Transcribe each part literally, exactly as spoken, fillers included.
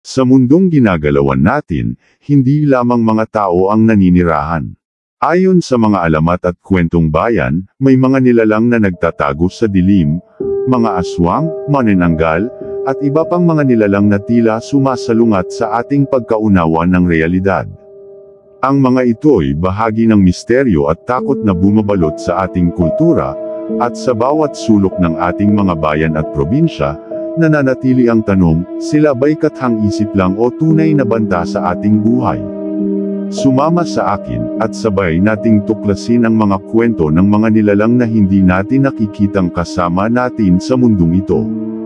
Sa mundong ginagalawan natin, hindi lamang mga tao ang naninirahan. Ayon sa mga alamat at kwentong bayan, may mga nilalang na nagtatago sa dilim, mga aswang, manananggal, at iba pang mga nilalang na tila sumasalungat sa ating pagkaunawa ng realidad. Ang mga ito'y bahagi ng misteryo at takot na bumabalot sa ating kultura, at sa bawat sulok ng ating mga bayan at probinsya, nananatili ang tanong, sila ba'y kathang-isip lang o tunay na banta sa ating buhay? Sumama sa akin, at sabay nating tuklasin ang mga kwento ng mga nilalang na hindi natin nakikitang kasama natin sa mundong ito.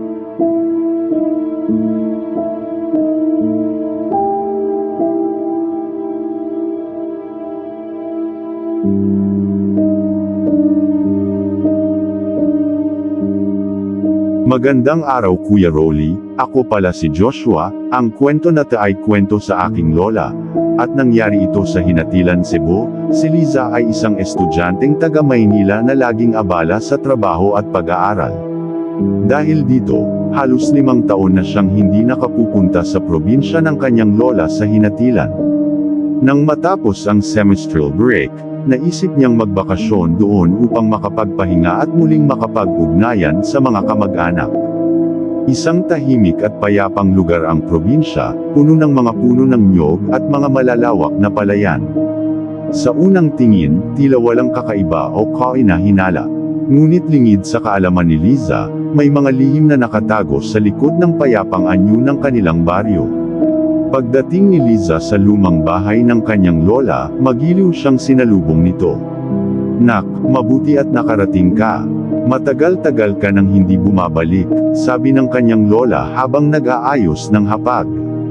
Magandang araw Kuya Rolly, ako pala si Joshua. Ang kwento na ito ay kwento sa aking lola, at nangyari ito sa Hinatilan, Cebu. Si Liza ay isang estudyanteng taga Maynila na laging abala sa trabaho at pag-aaral. Dahil dito, halos limang taon na siyang hindi nakapupunta sa probinsya ng kanyang lola sa Hinatilan. Nang matapos ang semestral break, naisip niyang magbakasyon doon upang makapagpahinga at muling makapag-ugnayan sa mga kamag-anak. Isang tahimik at payapang lugar ang probinsya, puno ng mga puno ng niyog at mga malalawak na palayan. Sa unang tingin, tila walang kakaiba o kaina-hinala. Ngunit lingid sa kaalaman ni Liza, may mga lihim na nakatago sa likod ng payapang anyo ng kanilang baryo. Pagdating ni Liza sa lumang bahay ng kanyang lola, magiliw siyang sinalubong nito. "Nak, mabuti at nakarating ka. Matagal-tagal ka nang hindi bumabalik," sabi ng kanyang lola habang nag-aayos ng hapag.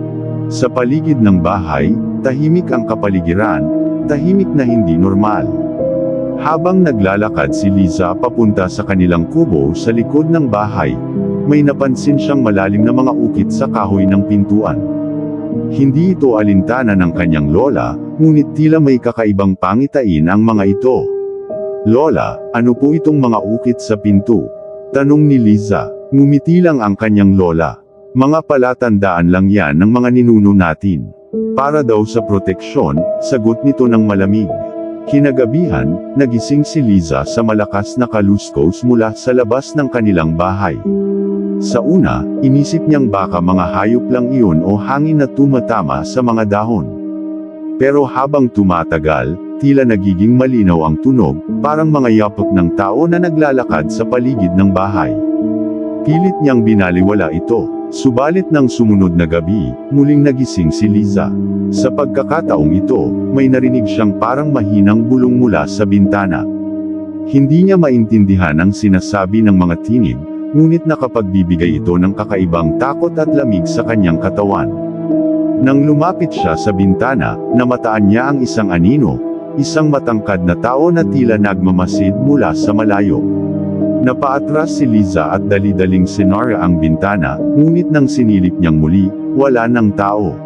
Sa paligid ng bahay, tahimik ang kapaligiran, tahimik na hindi normal. Habang naglalakad si Liza papunta sa kanilang kubo sa likod ng bahay, may napansin siyang malalim na mga ukit sa kahoy ng pintuan. Hindi ito alintana ng kanyang lola, ngunit tila may kakaibang pangitain ang mga ito. "Lola, ano po itong mga ukit sa pinto?" tanong ni Liza. Ngumiti lang ang kanyang lola. "Mga palatandaan lang yan ng mga ninuno natin. Para daw sa proteksyon," sagot nito ng malamig. Kinagabihan, nagising si Liza sa malakas na kaluskos mula sa labas ng kanilang bahay. Sa una, inisip niyang baka mga hayop lang iyon o hangin na tumatama sa mga dahon. Pero habang tumatagal, tila nagiging malinaw ang tunog, parang mga yapok ng tao na naglalakad sa paligid ng bahay. Pilit niyang binaliwala ito, subalit ng sumunod na gabi, muling nagising si Liza. Sa pagkakataong ito, may narinig siyang parang mahinang bulong mula sa bintana. Hindi niya maintindihan ang sinasabi ng mga tinig, ngunit nakapagbibigay ito ng kakaibang takot at lamig sa kanyang katawan. Nang lumapit siya sa bintana, namataan niya ang isang anino, isang matangkad na tao na tila nagmamasid mula sa malayo. Napaatras si Liza at dali-daling sinara ang bintana, ngunit nang sinilip niyang muli, wala ng tao.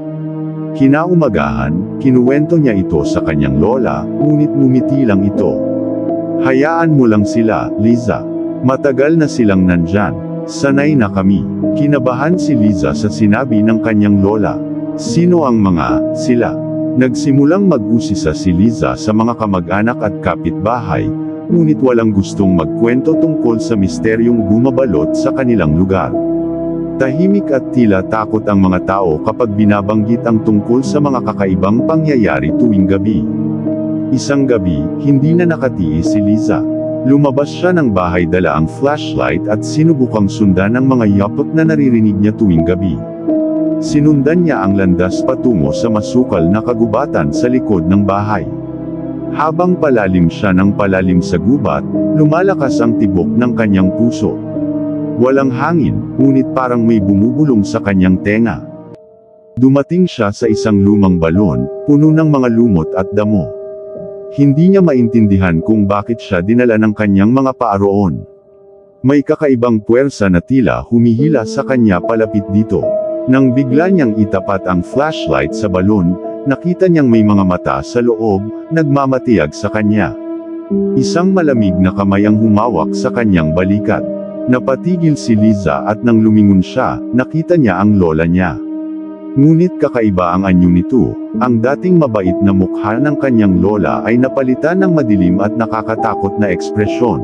Kinaumagahan, kinuwento niya ito sa kanyang lola, ngunit ngumiti lang ito. "Hayaan mo lang sila, Liza. Matagal na silang nandyan. Sanay na kami." Kinabahan si Liza sa sinabi ng kanyang lola. "Sino ang mga sila?" Nagsimulang mag-usisa si Liza sa mga kamag-anak at kapitbahay, ngunit walang gustong magkwento tungkol sa misteryong bumabalot sa kanilang lugar. Tahimik at tila takot ang mga tao kapag binabanggit ang tungkol sa mga kakaibang pangyayari tuwing gabi. Isang gabi, hindi na nakatiis si Liza. Lumabas siya ng bahay dala ang flashlight at sinubukang sundan ang mga yapok na naririnig niya tuwing gabi. Sinundan niya ang landas patungo sa masukal na kagubatan sa likod ng bahay. Habang palalim siya ng palalim sa gubat, lumalakas ang tibok ng kanyang puso. Walang hangin, ngunit parang may bumubulong sa kanyang tenga. Dumating siya sa isang lumang balon, puno ng mga lumot at damo. Hindi niya maintindihan kung bakit siya dinala ng kanyang mga paa roon. May kakaibang puwersa na tila humihila sa kanya palapit dito. Nang bigla niyang itapat ang flashlight sa balon, nakita niyang may mga mata sa loob, nagmamatiyag sa kanya. Isang malamig na kamay ang humawak sa kanyang balikat. Napatigil si Liza at nang lumingon siya, nakita niya ang lola niya. Ngunit kakaiba ang anyo nito, ang dating mabait na mukha ng kanyang lola ay napalitan ng madilim at nakakatakot na ekspresyon.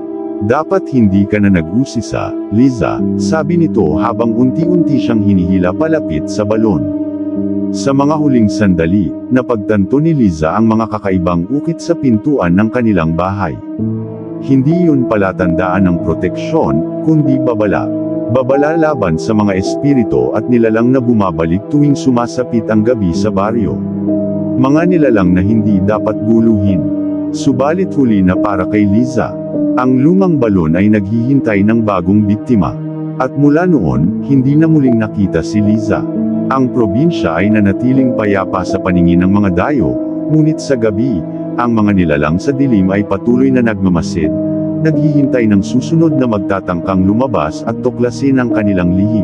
Dapat hindi ka na nag-usisa, Liza, sabi nito habang unti-unti siyang hinihila palapit sa balon. Sa mga huling sandali, napagtanto ni Liza ang mga kakaibang ukit sa pintuan ng kanilang bahay. Hindi yun palatandaan ng proteksyon, kundi babala. Babala laban sa mga espiritu at nilalang na bumabalik tuwing sumasapit ang gabi sa baryo. Mga nilalang na hindi dapat guluhin. Subalit huli na para kay Liza. Ang lumang balon ay naghihintay ng bagong biktima. At mula noon, hindi na muling nakita si Liza. Ang probinsya ay nanatiling payapa sa paningin ng mga dayo, ngunit sa gabi, ang mga nilalang sa dilim ay patuloy na nagmamasid, naghihintay ng susunod na magtatangkang lumabas at tuklasin ang kanilang lihim.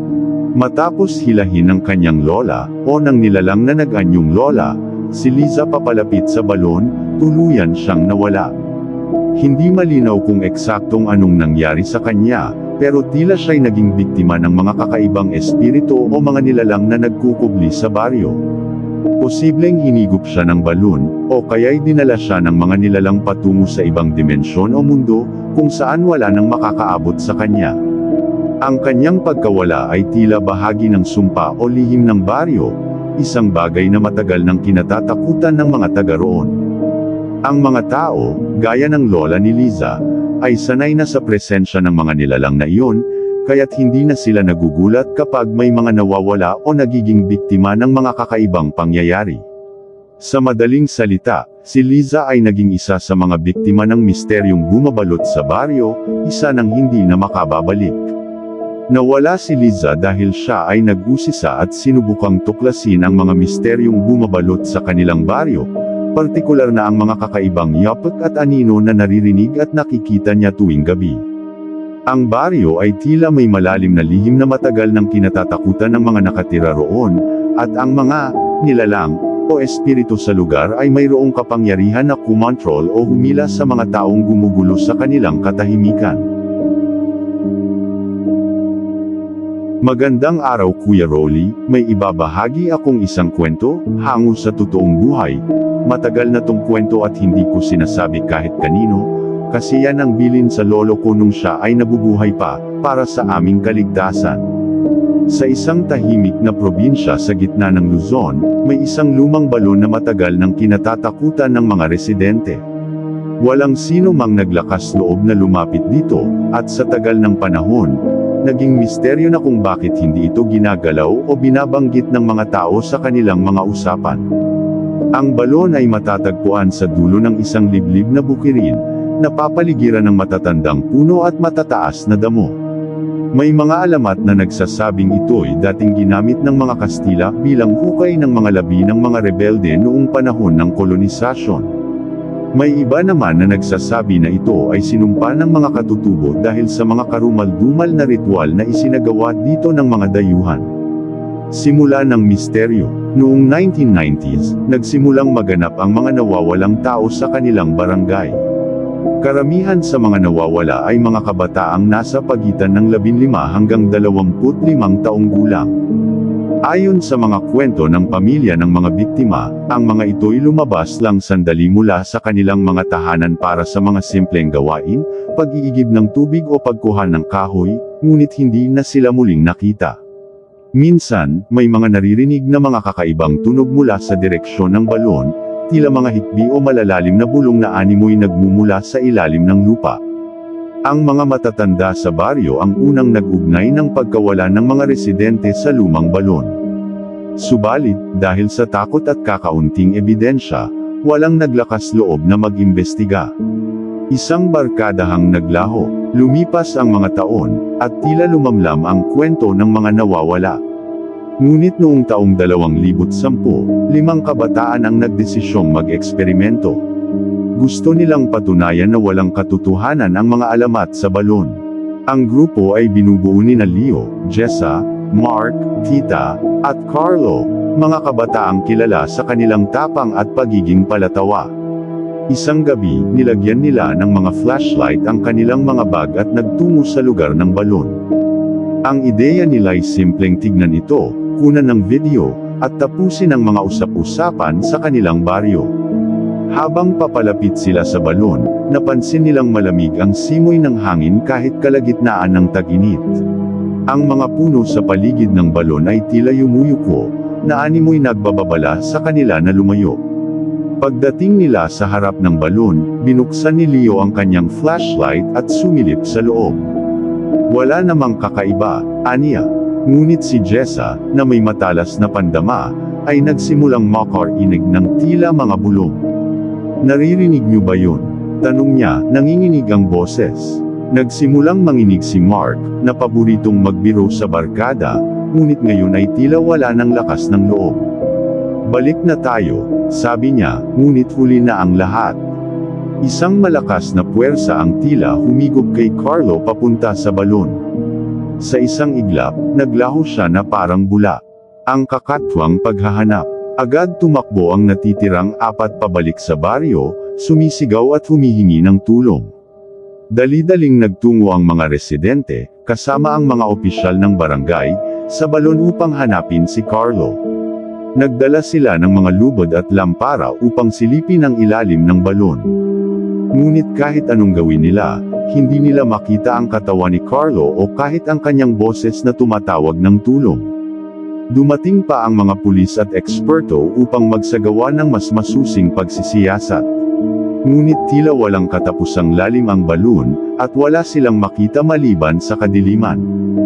Matapos hilahin ng kanyang lola, o ng nilalang na nag-anyong lola, si Liza papalapit sa balon, tuluyan siyang nawala. Hindi malinaw kung eksaktong anong nangyari sa kanya, pero tila siya'y naging biktima ng mga kakaibang espiritu o mga nilalang na nagkukubli sa baryo. Posibleng hinigop siya ng balon, o kaya'y dinala siya ng mga nilalang patungo sa ibang dimensyon o mundo, kung saan wala nang makakaabot sa kanya. Ang kanyang pagkawala ay tila bahagi ng sumpa o lihim ng baryo, isang bagay na matagal nang kinatatakutan ng mga taga roon. Ang mga tao, gaya ng lola ni Liza, ay sanay na sa presensya ng mga nilalang na iyon, kaya't hindi na sila nagugulat kapag may mga nawawala o nagiging biktima ng mga kakaibang pangyayari. Sa madaling salita, si Liza ay naging isa sa mga biktima ng misteryong bumabalot sa baryo, isa ng hindi na makababalik. Nawala si Liza dahil siya ay nag-usisa at sinubukang tuklasin ang mga misteryong bumabalot sa kanilang baryo, partikular na ang mga kakaibang yapak at anino na naririnig at nakikita niya tuwing gabi. Ang baryo ay tila may malalim na lihim na matagal nang kinatatakutan ng mga nakatira roon, at ang mga nilalang o espiritu sa lugar ay mayroong kapangyarihan na kumontrol o humila sa mga taong gumugulo sa kanilang katahimikan. Magandang araw Kuya Rolly, may ibabahagi akong isang kwento, hango sa totoong buhay. Matagal na tong kwento at hindi ko sinasabi kahit kanino, kasi yan ang bilin sa lolo ko nung siya ay nabubuhay pa, para sa aming kaligtasan. Sa isang tahimik na probinsya sa gitna ng Luzon, may isang lumang balon na matagal nang kinatatakutan ng mga residente. Walang sino mang naglakas loob na lumapit dito, at sa tagal ng panahon, naging misteryo na kung bakit hindi ito ginagalaw o binabanggit ng mga tao sa kanilang mga usapan. Ang balon ay matatagpuan sa dulo ng isang liblib na bukirin, napapaligiran ng matatandang puno at matataas na damo. May mga alamat na nagsasabing ito'y dating ginamit ng mga Kastila bilang hukay ng mga labi ng mga rebelde noong panahon ng kolonisasyon. May iba naman na nagsasabi na ito ay sinumpa ng mga katutubo dahil sa mga karumal-dumal na ritual na isinagawa dito ng mga dayuhan. Simula ng misteryo, noong nineteen nineties, nagsimulang maganap ang mga nawawalang tao sa kanilang barangay. Karamihan sa mga nawawala ay mga kabataang nasa pagitan ng labinlima hanggang dalawamput limang taong gulang. Ayon sa mga kwento ng pamilya ng mga biktima, ang mga ito'y lumabas lang sandali mula sa kanilang mga tahanan para sa mga simpleng gawain, pag-iigib ng tubig o pagkuha ng kahoy, ngunit hindi na sila muling nakita. Minsan, may mga naririnig na mga kakaibang tunog mula sa direksyon ng balon, tila mga hikbi o malalalim na bulong na animoy nagmumula sa ilalim ng lupa. Ang mga matatanda sa baryo ang unang nag-ugnay ng pagkawala ng mga residente sa lumang balon. Subalit, dahil sa takot at kakaunting ebidensya, walang naglakas loob na mag-imbestiga. Isang barkadahang naglaho, lumipas ang mga taon, at tila lumamlam ang kwento ng mga nawawala. Ngunit noong taong dalawang libut sampu, limang kabataan ang nagdesisyong mag-eksperimento. Gusto nilang patunayan na walang katotohanan ang mga alamat sa balon. Ang grupo ay binubuo ni na Leo, Jessa, Mark, Tita, at Carlo, mga kabataang kilala sa kanilang tapang at pagiging palatawa. Isang gabi, nilagyan nila ng mga flashlight ang kanilang mga bag at nagtungo sa lugar ng balon. Ang ideya nila ay simpleng tignan ito, kunan ng video, at tapusin ang mga usap-usapan sa kanilang baryo. Habang papalapit sila sa balon, napansin nilang malamig ang simoy ng hangin kahit kalagitnaan ng tag-init. Ang mga puno sa paligid ng balon ay tila yumuyuko, na animoy nagbababala sa kanila na lumayo. Pagdating nila sa harap ng balon, binuksan ni Leo ang kanyang flashlight at sumilip sa loob. Wala namang kakaiba, aniya. Ngunit si Jessa, na may matalas na pandama, ay nagsimulang makarinig ng tila mga bulong. Naririnig niyo ba yun? Tanong niya, nanginginig ang boses. Nagsimulang manginig si Mark, na paboritong magbiro sa barkada, ngunit ngayon ay tila wala ng lakas ng loob. Balik na tayo, sabi niya, ngunit huli na ang lahat. Isang malakas na puwersa ang tila humigop kay Carlo papunta sa balon. Sa isang iglap, naglaho siya na parang bula. Ang kakatwang paghahanap. Agad tumakbo ang natitirang apat pabalik sa baryo, sumisigaw at humihingi ng tulong. Dali-daling nagtungo ang mga residente, kasama ang mga opisyal ng barangay, sa balon upang hanapin si Carlo. Nagdala sila ng mga lubod at lampara upang silipin ang ilalim ng balon. Ngunit kahit anong gawin nila, hindi nila makita ang katawan ni Carlo o kahit ang kanyang boses na tumatawag ng tulong. Dumating pa ang mga pulis at eksperto upang magsagawa ng mas masusing pagsisiyasat. Ngunit tila walang katapusang lalim ang balon, at wala silang makita maliban sa kadiliman.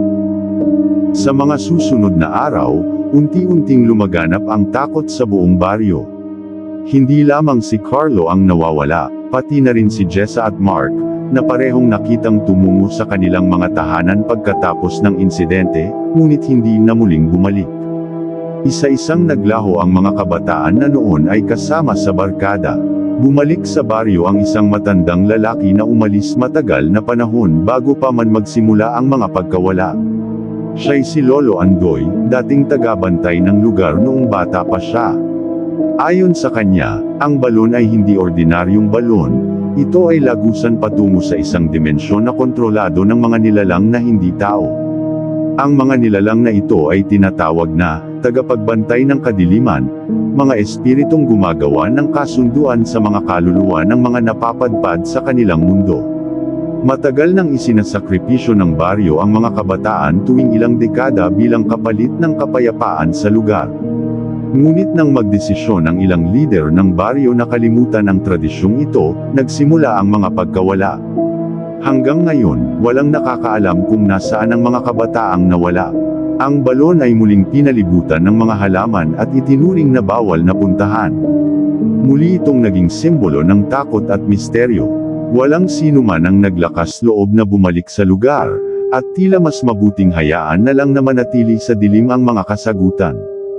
Sa mga susunod na araw, unti-unting lumaganap ang takot sa buong baryo. Hindi lamang si Carlo ang nawawala, pati na rin si Jessa at Mark, na parehong nakitang tumungo sa kanilang mga tahanan pagkatapos ng insidente, ngunit hindi na muling bumalik. Isa-isang naglaho ang mga kabataan na noon ay kasama sa barkada. Bumalik sa baryo ang isang matandang lalaki na umalis matagal na panahon bago pa man magsimula ang mga pagkawala. Siya'y si Lolo Andoy, dating tagabantay ng lugar noong bata pa siya. Ayon sa kanya, ang balon ay hindi ordinaryong balon. Ito ay lagusan patungo sa isang dimensyon na kontrolado ng mga nilalang na hindi tao. Ang mga nilalang na ito ay tinatawag na tagapagbantay ng kadiliman, mga espiritong gumagawa ng kasunduan sa mga kaluluwa ng mga napapadpad sa kanilang mundo. Matagal nang isinasakripisyo ng baryo ang mga kabataan tuwing ilang dekada bilang kapalit ng kapayapaan sa lugar. Ngunit nang magdesisyon ang ilang lider ng baryo na kalimutan ang tradisyong ito, nagsimula ang mga pagkawala. Hanggang ngayon, walang nakakaalam kung nasaan ang mga kabataang nawala. Ang balon ay muling pinalibutan ng mga halaman at itinuring na bawal na puntahan. Muli itong naging simbolo ng takot at misteryo. Walang sino man ang naglakas loob na bumalik sa lugar, at tila mas mabuting hayaan na lang na manatili sa dilim ang mga kasagutan.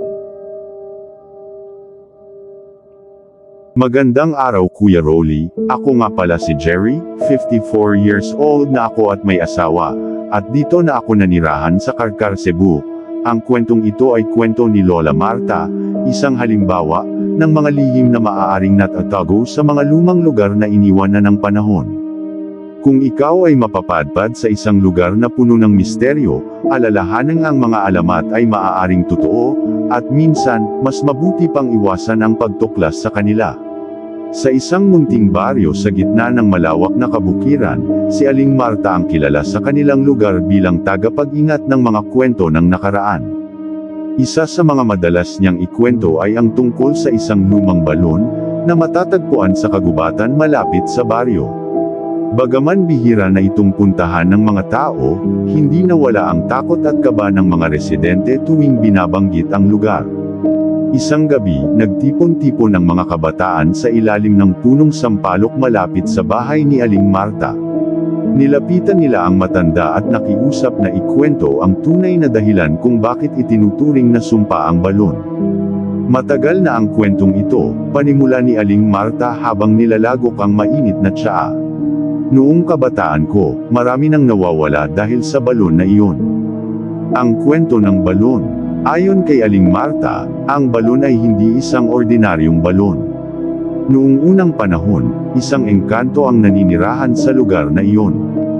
Magandang araw Kuya Rolly, ako nga pala si Jerry, fifty-four years old na ako at may asawa, at dito na ako nanirahan sa Karkar, Cebu. Ang kwentong ito ay kwento ni Lola Marta, isang halimbawa, ng mga lihim na maaaring natatago sa mga lumang lugar na iniwan na ng panahon. Kung ikaw ay mapapadpad sa isang lugar na puno ng misteryo, alalahanan ang mga alamat ay maaaring totoo, at minsan, mas mabuti pang iwasan ang pagtuklas sa kanila. Sa isang munting baryo sa gitna ng malawak na kabukiran, si Aling Marta ang kilala sa kanilang lugar bilang tagapag-ingat ng mga kwento ng nakaraan. Isa sa mga madalas niyang ikwento ay ang tungkol sa isang lumang balon, na matatagpuan sa kagubatan malapit sa baryo. Bagaman bihira na itong puntahan ng mga tao, hindi nawala ang takot at kaba ng mga residente tuwing binabanggit ang lugar. Isang gabi, nagtipon-tipon ang mga kabataan sa ilalim ng punong sampalok malapit sa bahay ni Aling Marta. Nilapitan nila ang matanda at nakiusap na ikwento ang tunay na dahilan kung bakit itinuturing na sumpa ang balon. Matagal na ang kwentong ito, panimula ni Aling Marta habang nilalagok ang mainit na tsaa. Noong kabataan ko, marami nang nawawala dahil sa balon na iyon. Ang kwento ng balon. Ayon kay Aling Marta, ang balon ay hindi isang ordinaryong balon. Noong unang panahon, isang engkanto ang naninirahan sa lugar na iyon.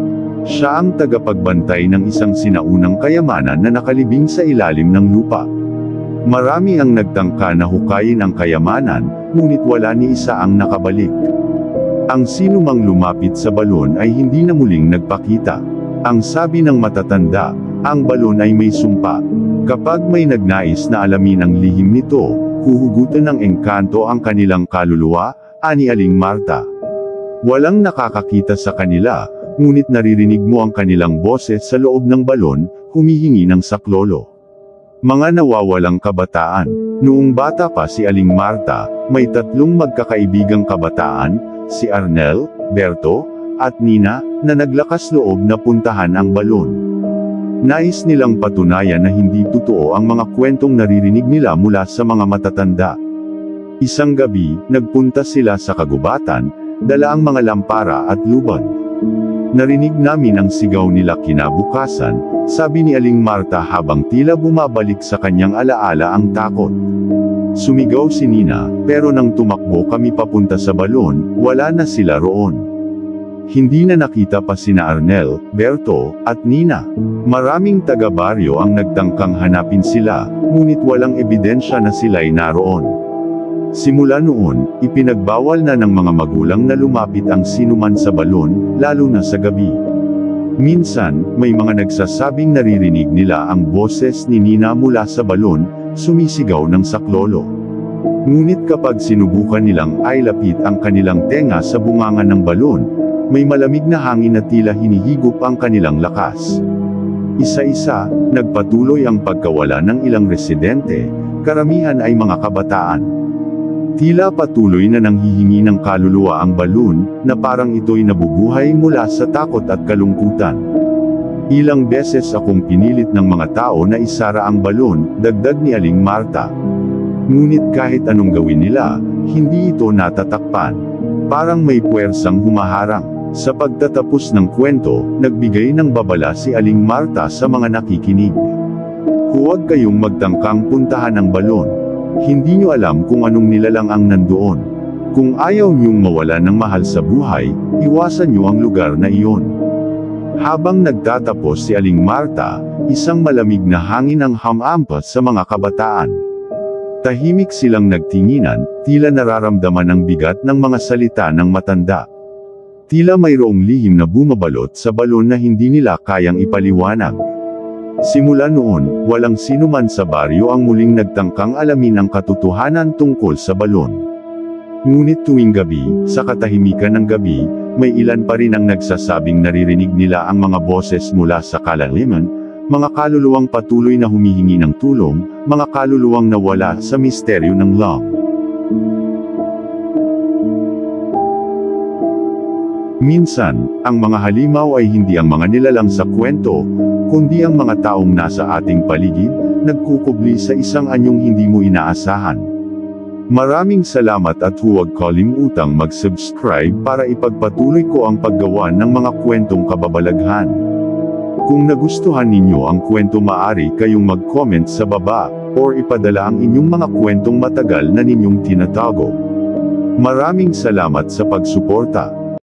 Siya ang tagapagbantay ng isang sinaunang kayamanan na nakalibing sa ilalim ng lupa. Marami ang nagtangka na hukayin ang kayamanan, ngunit wala ni isa ang nakabalik. Ang sinumang lumapit sa balon ay hindi na muling nagpakita. Ang sabi ng matatanda, ang balon ay may sumpa. Kapag may nagnais na alamin ang lihim nito, huhugutan ng engkanto ang kanilang kaluluwa, ani Aling Marta. Walang nakakakita sa kanila, ngunit naririnig mo ang kanilang boses sa loob ng balon, humihingi ng saklolo. Mga nawawalang kabataan. Noong bata pa si Aling Marta, may tatlong magkakaibigang kabataan, si Arnel, Berto, at Nina, na naglakas loob na puntahan ang balon. Nais nilang patunayan na hindi totoo ang mga kwentong naririnig nila mula sa mga matatanda. Isang gabi, nagpunta sila sa kagubatan, dala ang mga lampara at lubad. Narinig namin ang sigaw nila kinabukasan, sabi ni Aling Marta habang tila bumabalik sa kanyang alaala ang takot. Sumigaw si Nina, pero nang tumakbo kami papunta sa balon, wala na sila roon. Hindi na nakita pa sina Arnel, Berto, at Nina. Maraming taga-baryo ang nagtangkang hanapin sila, ngunit walang ebidensya na sila'y naroon. Simula noon, ipinagbawal na ng mga magulang na lumapit ang sinuman sa balon, lalo na sa gabi. Minsan, may mga nagsasabing naririnig nila ang boses ni Nina mula sa balon, sumisigaw ng saklolo. Ngunit kapag sinubukan nilang ailapit ang kanilang tenga sa bunganga ng balon, may malamig na hangin na tila hinihigop ang kanilang lakas. Isa-isa, nagpatuloy ang pagkawala ng ilang residente, karamihan ay mga kabataan. Tila patuloy na nanghihingi ng kaluluwa ang balon, na parang ito'y nabubuhay mula sa takot at kalungkutan. Ilang beses akong pinilit ng mga tao na isara ang balon, dagdag ni Aling Marta. Ngunit kahit anong gawin nila, hindi ito natatakpan. Parang may puwersang humaharang. Sa pagtatapos ng kwento, nagbigay ng babala si Aling Marta sa mga nakikinig. Huwag kayong magtangkang puntahan ang balon. Hindi nyo alam kung anong nilalang ang nandoon. Kung ayaw nyong mawala ng mahal sa buhay, iwasan nyo ang lugar na iyon. Habang nagtatapos si Aling Marta, isang malamig na hangin ang hamampas sa mga kabataan. Tahimik silang nagtinginan, tila nararamdaman ang bigat ng mga salita ng matanda. Tila mayroong lihim na bumabalot sa balon na hindi nila kayang ipaliwanag. Simula noon, walang sinuman sa baryo ang muling nagtangkang alamin ang katotohanan tungkol sa balon. Ngunit tuwing gabi, sa katahimikan ng gabi, may ilan pa rin ang nagsasabing naririnig nila ang mga boses mula sa kalaliman, mga kaluluwang patuloy na humihingi ng tulong, mga kaluluwang nawala sa misteryo ng love. Minsan, ang mga halimaw ay hindi ang mga nilalang sa kwento, kundi ang mga taong nasa ating paligid, nagkukubli sa isang anyong hindi mo inaasahan. Maraming salamat at huwag kalimutang mag-subscribe para ipagpatuloy ko ang paggawa ng mga kwentong kababalaghan. Kung nagustuhan ninyo ang kwento, maaari kayong mag-comment sa baba, or ipadala ang inyong mga kwentong matagal na ninyong tinatago. Maraming salamat sa pagsuporta.